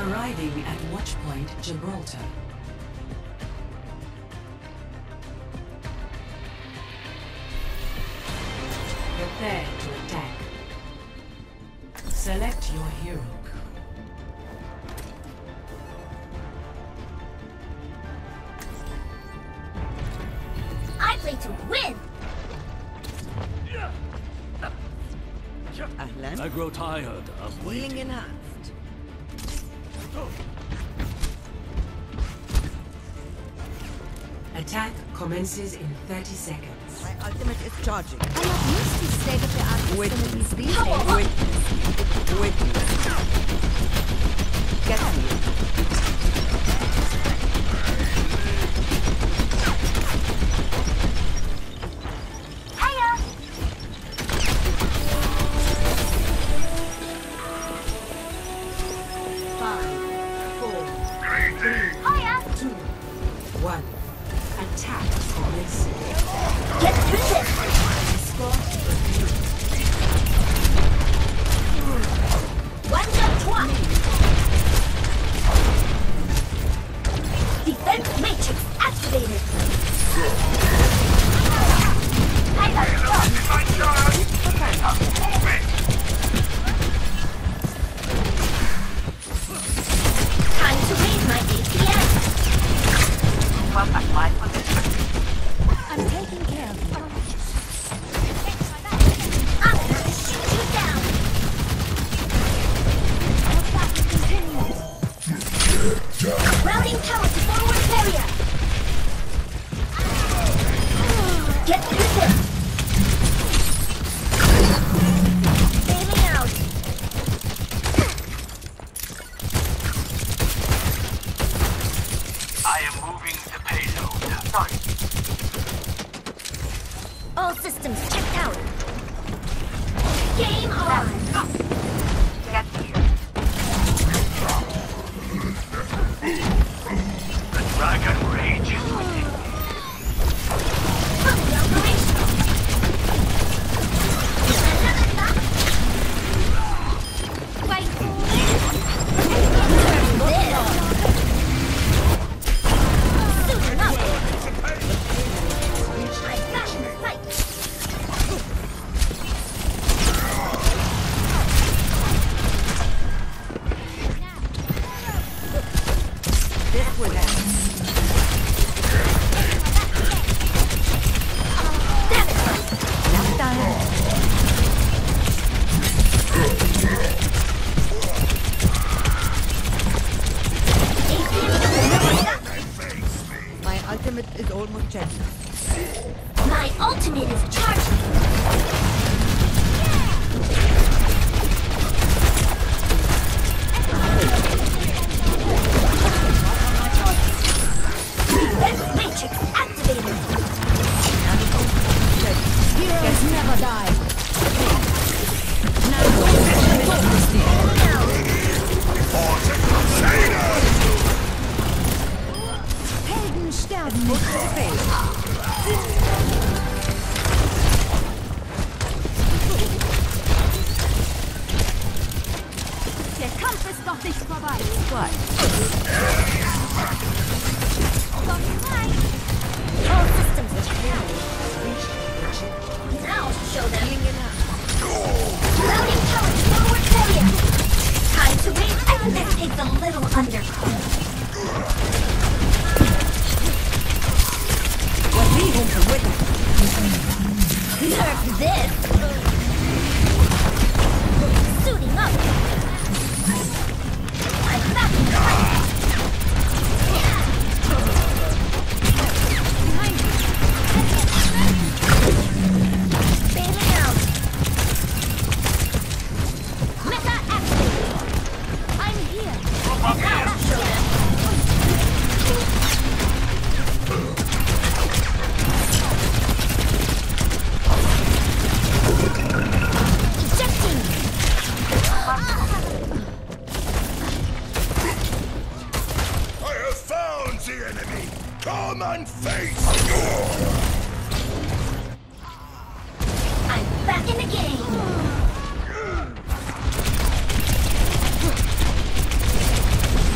Arriving at Watchpoint Gibraltar. Prepare to attack. Select your hero. I play to win! I grow tired of waiting. Healing enhanced. Attack commences in 30 seconds. My ultimate is charging. I'm not used to state-of-the-art facilities these days. Witness. Get me. Hiya! 5, 4, 3, Hiya! 2, 1. Attack commencing. Get through this! Escort reviewed. One jump twice! Defense matrix activated! Hiya! Time to raise my APM! I'm taking care of you. I'm gonna shoot you down! Our battle continues. Routing tower to forward barrier! Get through this! Bailing out! I am moving the payload. Sorry. All systems checked out! Game on! Get here. The dragon rage is within me. Fully operational! Wait for this! Suiting up! I'm back in the fight! This will end. Damn it! Knockdown. My ultimate is almost ready. My ultimate is charging! Defense matrix activated! Heroes never die! Now, Helden sterben nicht. Der Kampf ist noch nicht vorbei. What? All systems checked. Now to show them. Routing tower to forward barrier. Time to raise. This takes a little undercover. What we home from with Nerf this! Suiting up! I'm back in the fight! Bailing out! Meta activated! I'm here! Now show them! Ejecting! I have found the enemy! Come and face! I'm back in the game!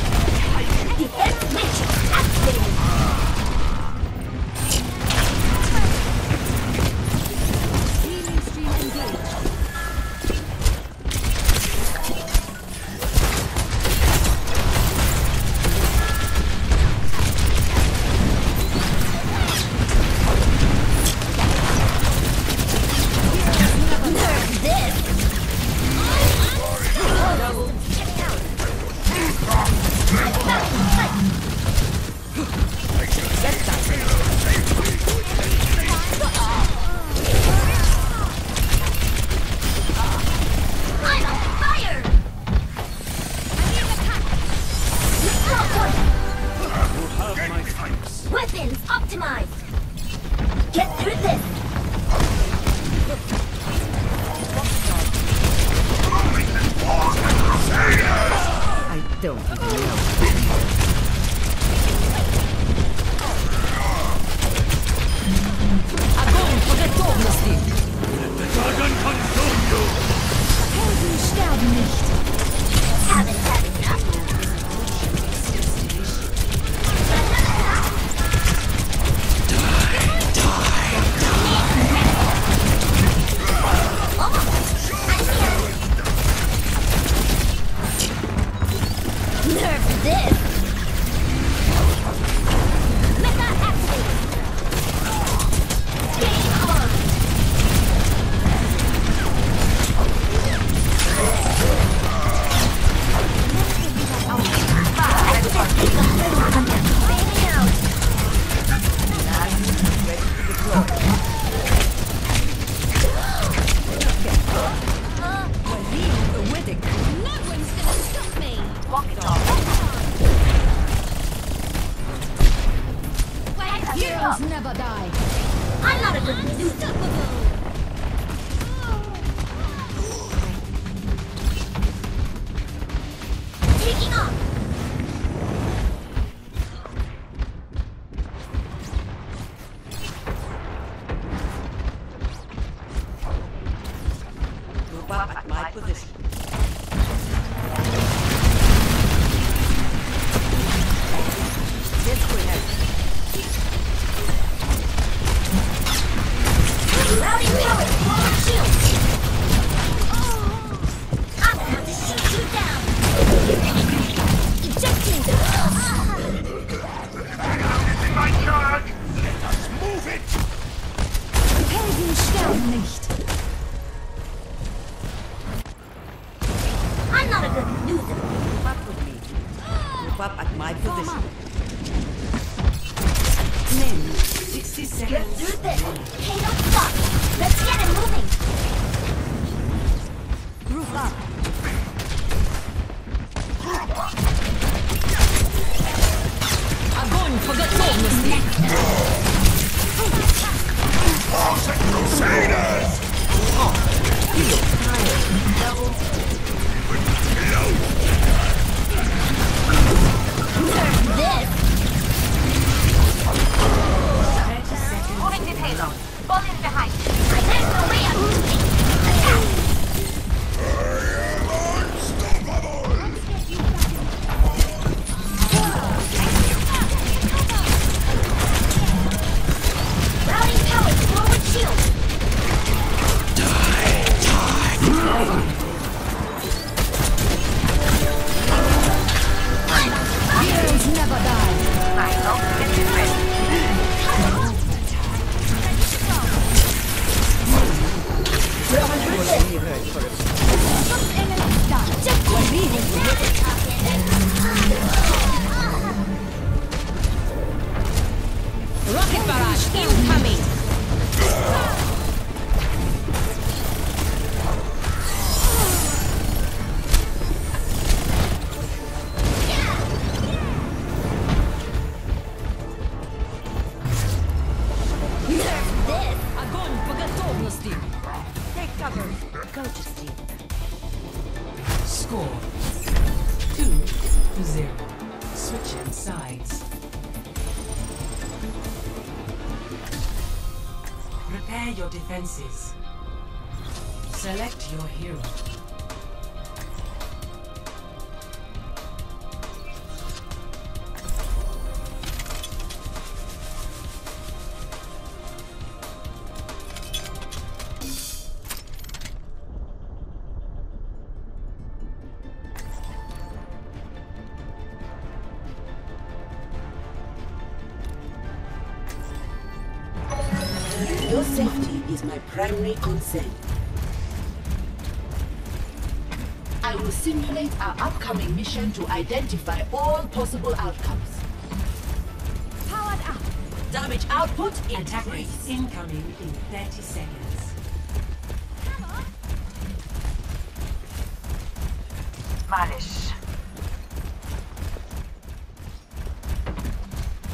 Deserve my thanks. Weapons optimized. Get through this. I don't even know. Огонь по готовности! The dragon consume you! Helden sterben nicht. Haven't had enough. Nerf this! Meta activate! Game on! Baby out! Witting. No one's gonna stop me! Walk it off. Heroes never die. I'm not a good loser. Taking off. Group up at my position. This will help. Rowdy power, forward shield. I'm going to shoot you down. Ejecting. It's in my charge. Move it! Helden sterben nicht. I'm not a good loser. Group up with me. Group up at my position. Men, 60 Get seconds. through this. Hey, don't stop. Let's get it moving. Group up. Огонь по готовности! Crusaders! Nerf this. 30 seconds. Moving to payload. Fall in behind. There's no way I'm losing. Attack. Rowdy power, forward shield. Heroes never die. I don't get it ready. Rocket barrage incoming! Огонь по готовности! Take cover. Go to sleep. Score 2-0. Switching sides. Prepare your defenses. Select your hero. Your safety is my primary concern. I will simulate our upcoming mission to identify all possible outcomes. Powered up. Damage output Attack increase. rates incoming in 30 seconds. Malish.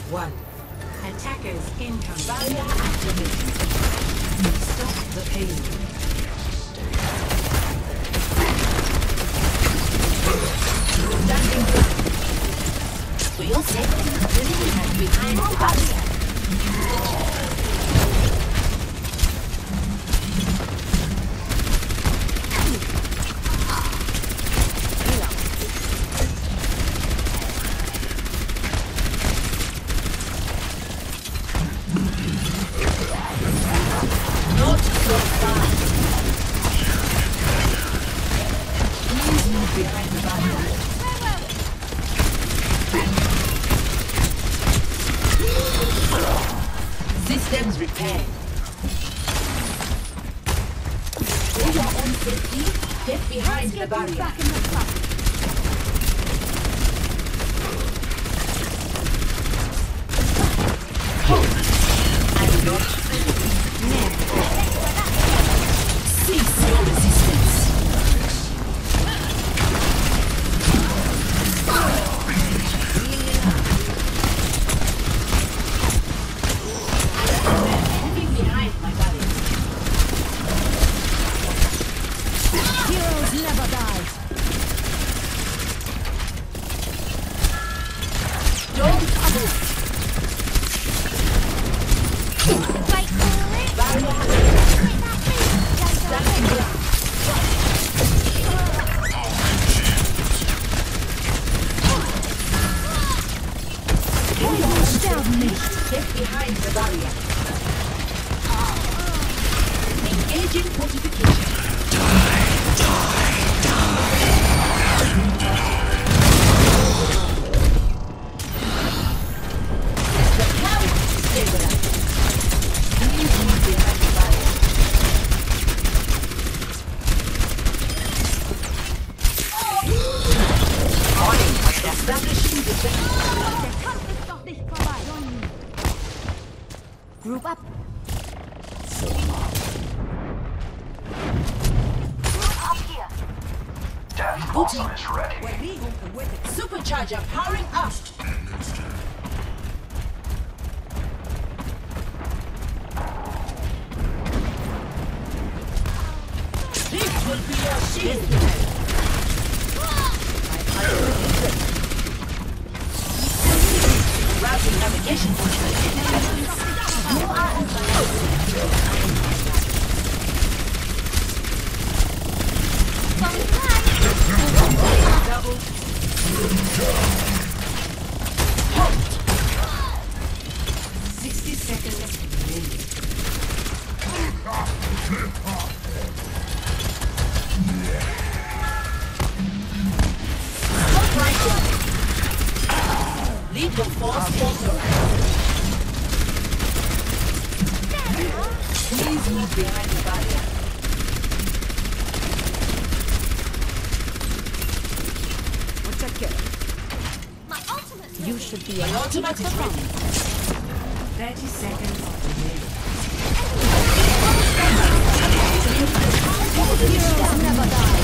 1. Attackers incoming. Barrier activated. Stop the pain. Standing by. For your safety, remain behind the barrier. Not so fast. Please move behind the barrier. Systems repaired. For your own safety, get behind the barrier. Back in the truck. I'm not cease your resistance. Moving behind my barrier. Heroes never die. Don't move. Barrier standing ground. Get behind the barrier. Engaging fortification. The power stabilized. Please move behind the barrier. Establishing defense. Der Kampf ist noch nicht vorbei. Group up. Up here. Booting. Ready. Supercharger powering up. This will be your shield. Routing navigation function. You are Double. 60 seconds remaining. Lethal force authorized. Please move behind the barrier. You should be My able ultimate is ready. 30 seconds remaining. Heroes never die.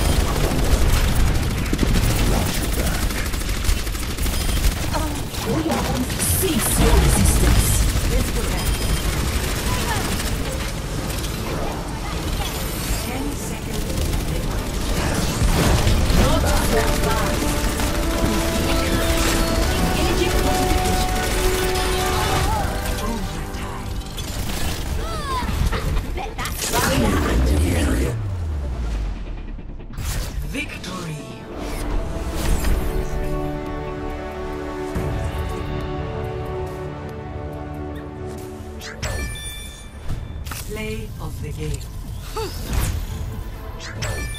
Cease your resistance. Let's go back. 10 seconds remaining. Not so fast. Engaging fortification. Barrier activated. Victory! Play of the game.